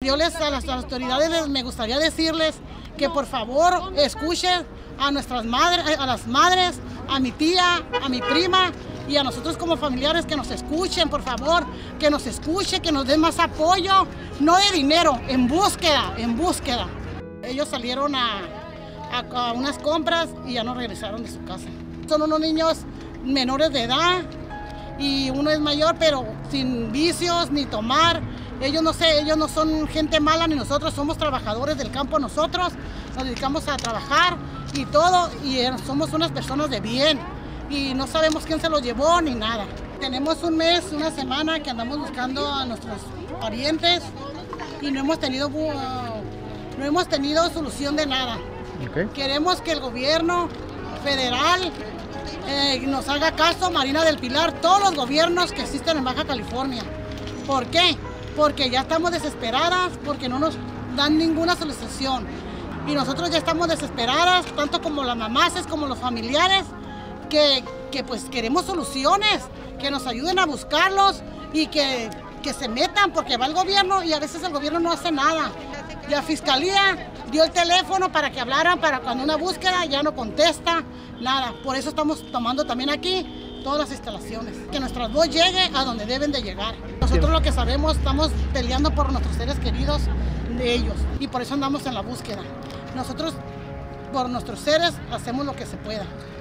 A las autoridades me gustaría decirles que por favor escuchen a nuestras madres, a las madres, a mi tía, a mi prima y a nosotros como familiares, que nos escuchen, por favor, que nos escuchen, que nos den más apoyo, no de dinero, en búsqueda, en búsqueda. Ellos salieron a unas compras y ya no regresaron de su casa. Son unos niños menores de edad y uno es mayor, pero sin vicios ni tomar. Ellos no sé, ellos no son gente mala, ni nosotros somos trabajadores del campo. Nosotros nos dedicamos a trabajar y todo, y somos unas personas de bien y no sabemos quién se los llevó ni nada. Tenemos un mes, una semana que andamos buscando a nuestros parientes y no hemos tenido solución de nada. Okay. Queremos que el gobierno federal nos haga caso, Marina del Pilar, todos los gobiernos que existen en Baja California. ¿Por qué? Porque ya estamos desesperadas, porque no nos dan ninguna solución. Y nosotros ya estamos desesperadas, tanto como las mamás como los familiares, que pues queremos soluciones, que nos ayuden a buscarlos y que se metan, porque va el gobierno y a veces el gobierno no hace nada. La fiscalía dio el teléfono para que hablaran, para cuando una búsqueda ya no contesta, nada. Por eso estamos tomando también aquí todas las instalaciones, que nuestra voz llegue a donde deben de llegar. Nosotros lo que sabemos, estamos peleando por nuestros seres queridos de ellos y por eso andamos en la búsqueda. Nosotros por nuestros seres hacemos lo que se pueda.